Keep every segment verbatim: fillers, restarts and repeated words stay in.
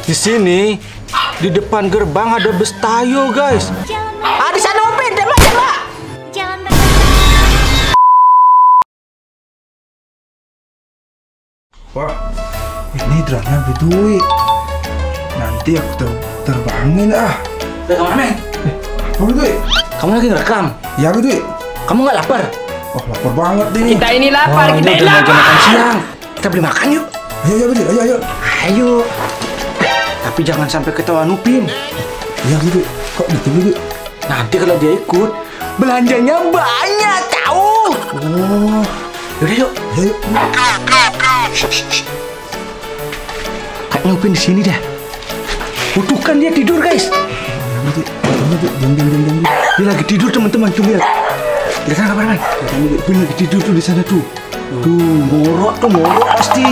Di sini, di depan gerbang ada bus Tayo, guys. Ah, di sana Upin, tembak, tembak. Pak, ini drama betul. Nanti aku ter terbangin ah. Eh, kameramen. Eh, apa betul? Kamu lagi ngerekam? Ya betul. Kamu nggak lapar? Oh, lapar banget nih. Kita ini lapar, Wah, kita ini ini udah lapar. makan siang. Kita beli makan yuk. Ayo, ayo betul. Ayo, ayo. Ayo. Tapi jangan sampai ketahuan Upin. Ya betul. Kok gitu betul? Nanti kalau dia ikut, belanjanya banyak, tahu? Oh, Yaudah yuk. ayo. Kayaknya Upin di sini dah. Butuhkan dia tidur, guys. Ya betul. Betul, diam, diam, diam, diam. Dia lagi tidur, teman-teman. Tuh lihat. Lihat kan kameramen? Upin lagi tidur tuh di sana tuh. Tuh, ngorok tuh, ngorok pasti.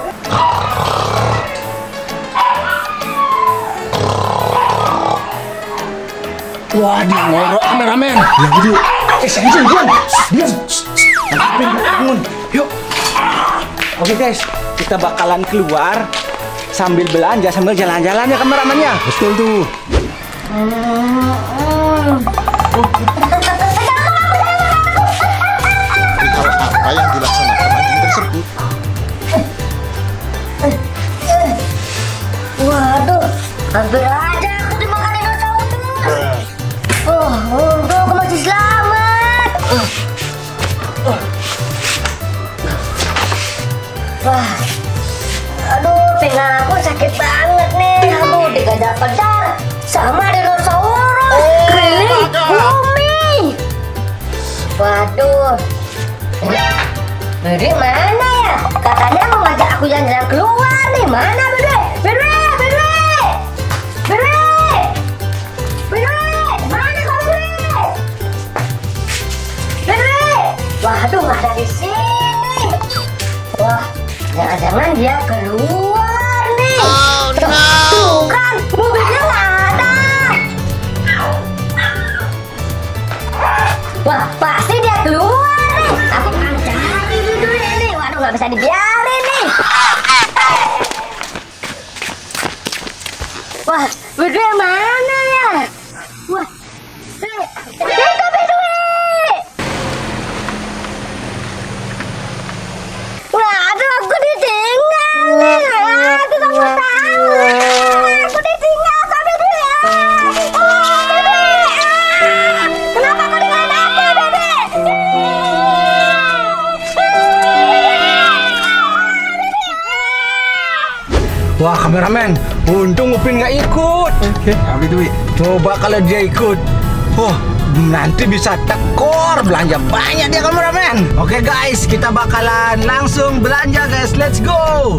Wah, dia ngorok kameramen. Ya betul. Eh, sayang, sayang, diam. Diam. Upin bangun. Yuk. Oke guys, kita bakalan keluar sambil belanja, sambil jalan-jalan ya kameramennya. Betul tuh. Hal apa yang dilaksanakan anjing tersebut? Waduh, hampir aja aku dimakan dinosaurus. Oh, untung aku masih selamat. Wah, aduh, pinggang aku sakit banget nih. Aduh, dikejar-kejar sama dinosaurus keliling bumi. Waduh, Bede mana ya? Katanya mau ngajak aku jalan-jalan keluar nih. Mana Bede? Bede, Bede, Bede, Bede, mana kau Bede? Bede, waduh nggak ada di sini. Wah, jangan-jangan dia keluar nih. Oh, no. Tuh kan, mobilnya nggak ada. Wah, pasti dia keluar nih. Aku akan cari dulu nih. Waduh, nggak bisa dibiarin nih. Wah, Bedue mana ya? Wah, Bedue, Bedue. Waduh, aku ditinggal nih. Aku nggak mau tahu. Aku ditinggal sama Bedue. Oh, Bedue. Ah, kenapa kau dengan aku, Bedue? Wah kameramen, untung Upin nggak ikut. Ya betul. Coba kalau dia ikut, wah nanti bisa tekor belanja banyak dia kameramen. Oke guys, kita bakalan langsung belanja guys. Let's go.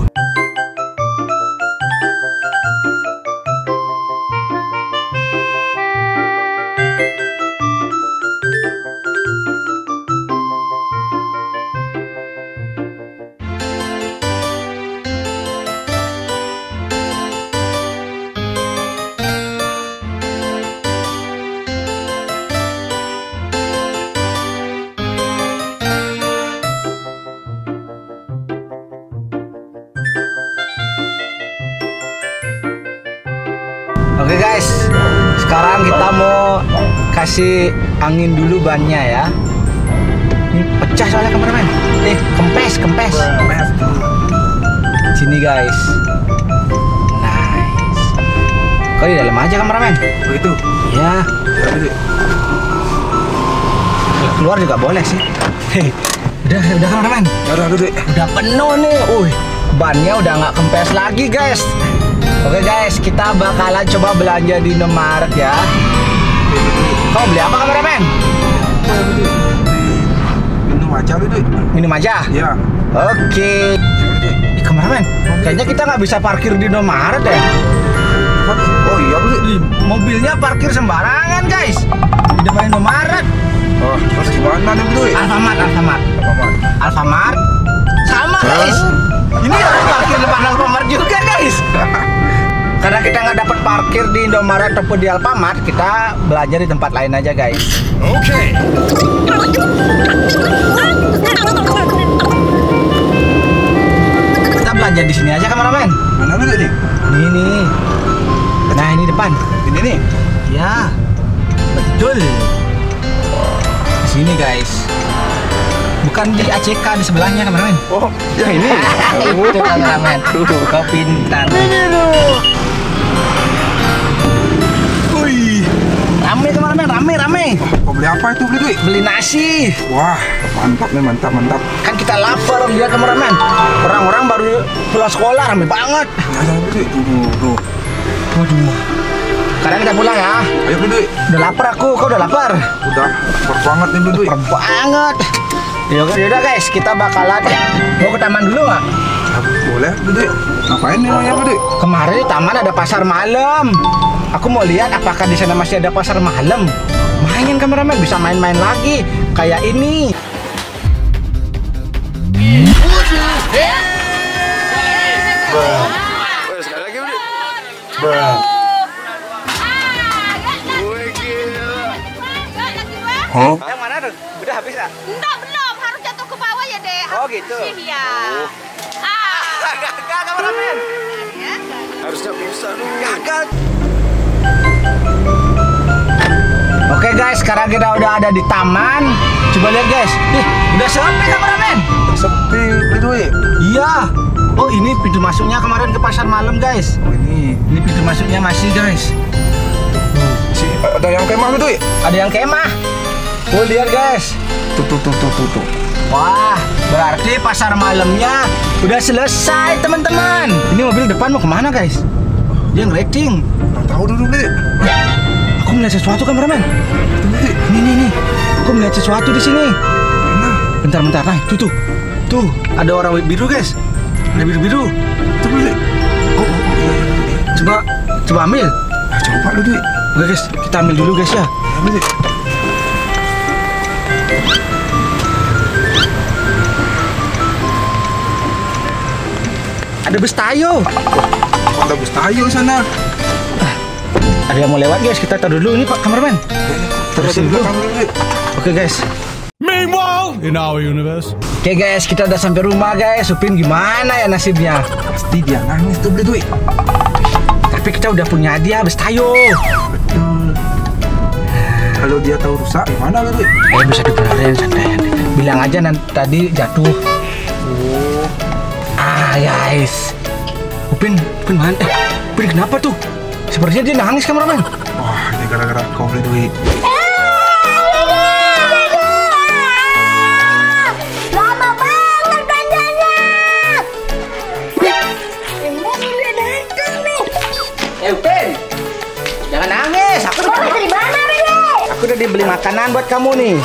Oke guys, sekarang kita mau kasih angin dulu bannya ya. Ini pecah soalnya kameramen. Eh, kempes, kempes. Kempes dulu. Sini guys. Nice. Kok di dalam aja kameramen? Begitu. Ya. Ya betul. Keluar juga boleh sih. Hei, udah, udah kameramen. Ya udah betul. Udah penuh nih. Uy, bannya udah nggak kempes lagi guys. Oke guys, kita bakalan coba belanja di Indomaret ya. Kau beli apa kameramen? Minum aja betul. Minum aja? Ya. Oke. Ih, kameramen, kayaknya kita nggak bisa parkir di Indomaret ya. Oh iya betul. Ih, mobilnya parkir sembarangan guys. Di depan Indomaret. Oh, terus gimana nih betul? Alfamart, Alfamart. Alfamart. Alfamart. Sama guys. Ini harus parkir depan Alfamart juga guys. Karena kita nggak dapat parkir di Indomaret ataupun di Alfamart, kita belajar di tempat lain aja guys. Oke. Kita belanja di sini aja kameramen. Mana betul nih? Nih nih. sini depan. Ini nih. Ya, betul. Di sini guys. Bukan di A C K, di sebelahnya kameramen. Oh, yang ini. Itu kameramen. Kau pintar. Wih. Rame kameramen, rame rame. Mau beli apa itu beli duit? Beli nasi. Wah, mantap nih, mantap, mantap. Kan kita lapar lihat kameramen. Orang-orang baru pulang sekolah rame banget. Ya, ya, beli duit. Tuh, tuh. Waduh. Sekarang kita pulang ya. Ayo beli duit. Udah lapar aku, kau udah lapar? Udah, lapar banget nih beli duit. Lapar banget. Yaudah, yaudah guys, kita bakalan mau ke taman dulu nggak? Ya, boleh beli duit. Ngapain nih ya beli duit? Kemarin di taman ada pasar malam. Aku mau lihat apakah di sana masih ada pasar malam. Main kameramen, bisa main-main lagi kayak ini. Sekali lagi beli. Bang. Hah? Yang mana tuh? Udah habis ya? Enggak, belum. Harus jatuh ke bawah ya, Dek. Oh, Harus gitu. bersih ya. Ah. Gagal kameramen. Harusnya bisa nih. Gagal. Oke guys, sekarang kita udah ada di taman. Coba lihat guys. Ih, udah sepi kameramen. Sepi beli duit. Iya. Oh, ini pintu masuknya kemarin ke pasar malam guys. Oh, ini. Ini pintu masuknya masih guys. Si, ada yang kemah beli duit. Ada yang kemah. Oh, lihat guys. Tuh, tuh, tuh, tuh, tuh, tuh. Wah, berarti pasar malamnya udah selesai teman-teman. Ini mobil depan mau kemana guys? Dia ngerating. Nggak tahu dulu beli. Aku melihat sesuatu kameramen. Tuh beli. Nih nih nih. Aku melihat sesuatu di sini. Mana? Bentar bentar. Nah, tuh tuh. Tuh, ada orang biru guys. Ada biru-biru. Tuh beli. Oh, oh, oh, iya, iya, iya. Coba coba ambil. Nah, coba lu duit. Oke guys, kita ambil dulu guys ya. Ya beli. Ada bus tayo. Ada bus tayo sana. Ada yang mau lewat guys, kita taruh dulu ini Pak kameramen. Terusin dulu. Oke guys. Meanwhile, in our universe. Oke guys, kita udah sampai rumah guys. Supin gimana ya nasibnya? Pasti dia nangis tuh beli duit. Tapi kita udah punya hadiah bus tayo. Betul. Kalau dia tahu rusak, gimana beli duit? Eh bisa dibenerin santai. Bilang aja nanti tadi jatuh. Oh. Ah guys. Upin, Upin mana? Eh, Upin kenapa tuh? Sepertinya dia nangis kameramen. Wah, ini gara-gara kau beli duit. Lama banget belanjanya. Ini udah datang nih. Eh Upin, jangan nangis. Aku Kau dari mana, Bebe? aku udah dibeli makanan buat kamu nih.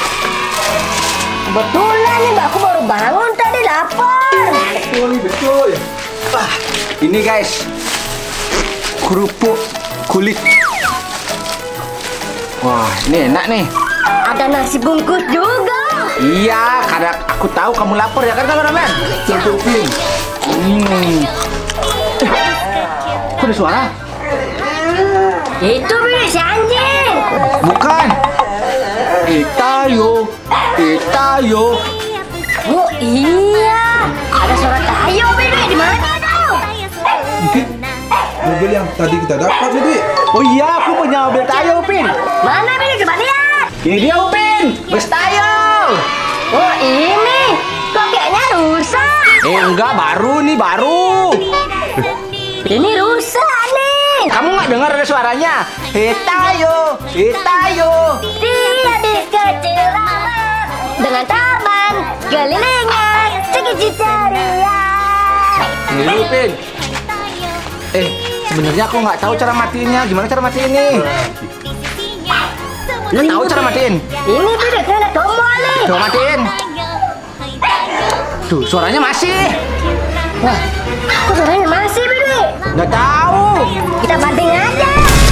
Kebetulan nih, Mbak. Aku baru bangun tadi lapar. Betul nih, betul. Wah, ini guys, kerupuk kulit. Wah, ini enak nih. Ada nasi bungkus juga. Iya, karena aku tahu kamu lapar ya kan kameramen? Cukupin. Hmm. Eh, kok ada suara? Itu Bebe, si anjing. Bukan. Itayo, Itayo. Oh iya, ada suara tayo Bebe. Di mana tayo? Mungkin mobil yang tadi kita dapat beli duit. Oh iya, aku punya mobil tayo, Upin. Mana Bebe? Coba lihat. Ini dia, Upin. Bus tayo. Oh ini, kok kayaknya rusak. Eh, enggak, baru nih, baru. Ini rusak nih. Kamu nggak dengar ada suaranya? Hitayo, Hitayo. Dia di kecil lama dengan taman kelilingan sekejap ceria. Ini Upin. Eh, sebenarnya aku nggak tahu cara matiinnya. Gimana cara matiin ini? Nggak tahu cara matiin. Ini Bebe kena tombol nih. Coba matiin. Tuh, suaranya masih. Wah, kok suaranya masih Bebe? Nggak tahu. Kita banting aja.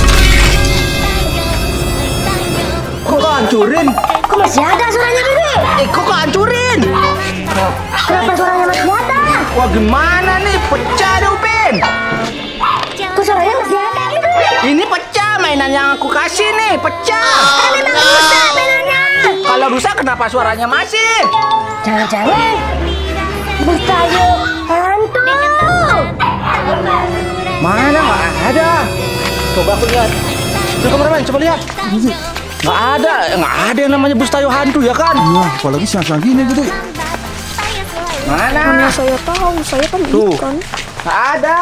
Kok kau hancurin? Kok masih ada suaranya Bebe? Eh, kok kau hancurin? Kenapa suaranya masih ada? Wah, gimana nih? Pecah deh, Upin. Kok suaranya masih ada Bebe? Ini pecah mainan yang aku kasih nih, pecah. Kan memang rusak mainannya. Kalau rusak kenapa suaranya masih? Jangan-jangan bus tayo hantu. Mana nggak ada? Coba aku lihat. Tuh kameramen, coba lihat. Nggak ada, nggak ada yang namanya bus tayo hantu ya kan? Iya, apalagi siang-siang gini gitu. Mana? Mana saya tahu, saya kan Tuh. ikan. Nggak ada.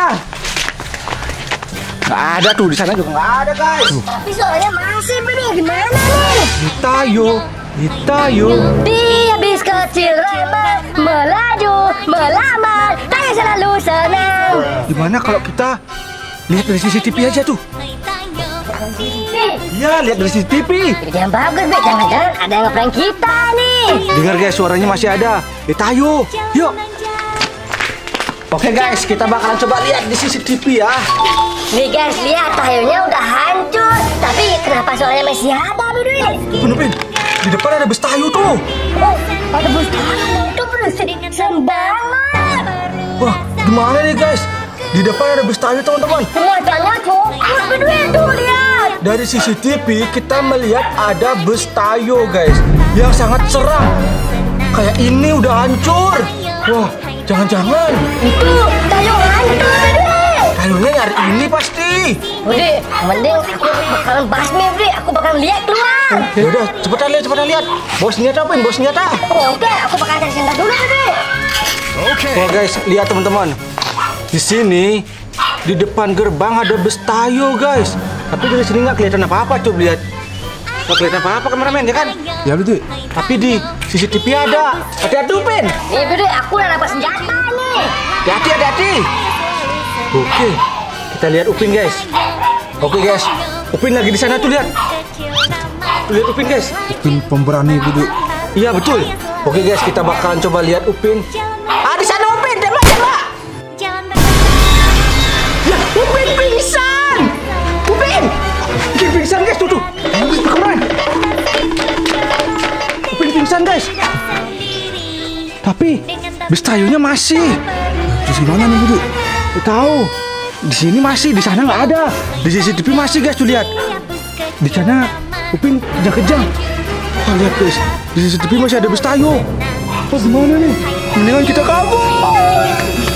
Nggak ada tuh, di sana juga nggak ada guys. Tapi soalnya masih bro, gimana nih? Tayo, tayo. Dia bis kecil rema, melaju, melamar, saya selalu senang. Gimana kalau kita lihat dari C C T V aja tuh? Iya, lihat dari C C T V. Yang bagus, Bek. Jangan-jangan ada yang ngeprank kita nih. Dengar guys, suaranya masih ada. Eh, tayo. Yuk. Oke guys, kita bakalan coba lihat di C C T V ya. Nih guys, lihat tayonya udah hancur. Tapi kenapa suaranya masih ada, Bro? Pin, Pin, di depan ada bus tayo tuh. Oh, ada bus tayo itu bro. Serem banget. Wah, gimana nih guys? Di depan ada bus tayo teman-teman. Matanya fokus, Bro. Tuh, lihat. Dari C C T V kita melihat ada bus tayo guys, yang sangat seram. Kayak ini udah hancur. Wah, jangan-jangan Itu tayo hancur, Bro. tayonya nyari ini pasti. Budi, mending aku bakalan basmi, Budi. Aku bakalan lihat keluar. Ya udah, cepetan lihat, cepetan lihat. Bos senjata, Pin, bos senjata. Oh, oke, aku bakalan cari senjata dulu, Budi. Wah guys, lihat teman-teman. Di sini di depan gerbang ada bus tayo guys. Tapi dari sini nggak kelihatan apa-apa tuh, lihat. Nggak kelihatan apa-apa kameramen ya kan? Ya betul. Tapi di C C T V ada. Hati-hati Upin. Nih, Budi, aku udah dapat senjata nih. Hati-hati, hati-hati. Oke, kita lihat Upin guys. Oke guys, Upin lagi di sana tuh lihat. Lihat Upin guys. Pin pemberani betul. Iya betul. Oke guys, kita bakalan coba lihat Upin. Ah di sana Upin, tembak tembak. Ya Upin pingsan. Upin, Upin pingsan guys tuh tuh. Upin kemana? Upin pingsan guys. Tapi bus tayonya masih. Terus gimana nih betul? Tahu, di sini masih, di sana nggak ada. Di C C T V masih guys, tuh lihat. Di sana Upin kejang-kejang. Oh, lihat guys, di C C T V masih ada bus tayo. Oh gimana nih? Mendingan kita kabur.